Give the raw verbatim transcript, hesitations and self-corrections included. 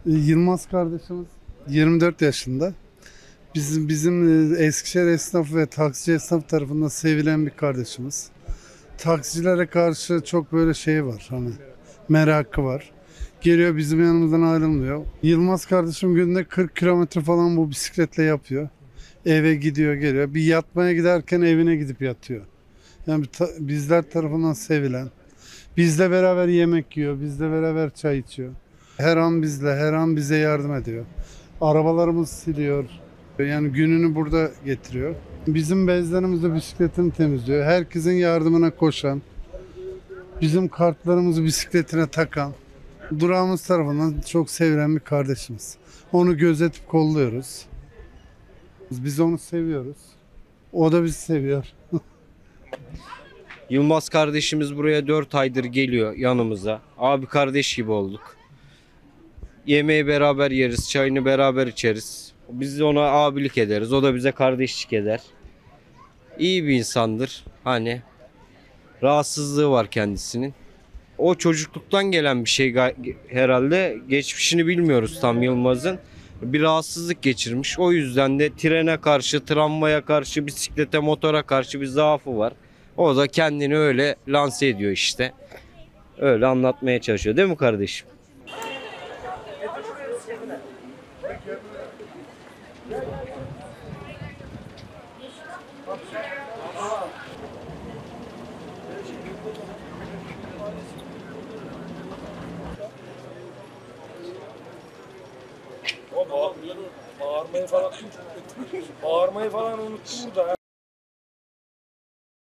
Yılmaz kardeşimiz yirmi dört yaşında. Bizim bizim e, Eskişehir esnafı ve taksici esnaf tarafından sevilen bir kardeşimiz. Taksicilere karşı çok böyle şey var, hani merakı var. Geliyor, bizim yanımızdan ayrılmıyor. Yılmaz kardeşim günde kırk kilometre falan bu bisikletle yapıyor. Eve gidiyor geliyor. Bir yatmaya giderken evine gidip yatıyor. Yani bir ta- bizler tarafından sevilen. Bizle beraber yemek yiyor, bizle beraber çay içiyor. Her an bizle, her an bize yardım ediyor. Arabalarımızı siliyor. Yani gününü burada getiriyor. Bizim bezlerimizi, bisikletini temizliyor. Herkesin yardımına koşan, bizim kartlarımızı bisikletine takan, durağımız tarafından çok sevilen bir kardeşimiz. Onu gözetip kolluyoruz. Biz onu seviyoruz. O da bizi seviyor. Yılmaz kardeşimiz buraya dört aydır geliyor yanımıza. Abi kardeş gibi olduk. Yemeği beraber yeriz, çayını beraber içeriz. Biz ona abilik ederiz, o da bize kardeşlik eder. İyi bir insandır. Hani rahatsızlığı var kendisinin. O çocukluktan gelen bir şey ga- herhalde. Geçmişini bilmiyoruz tam Yılmaz'ın. Bir rahatsızlık geçirmiş. O yüzden de trene karşı, tramvaya karşı, bisiklete, motora karşı bir zaafı var. O da kendini öyle lanse ediyor işte. Öyle anlatmaya çalışıyor, değil mi kardeşim? O bağırmayı falan bağırmayı falan unuttu burada ha.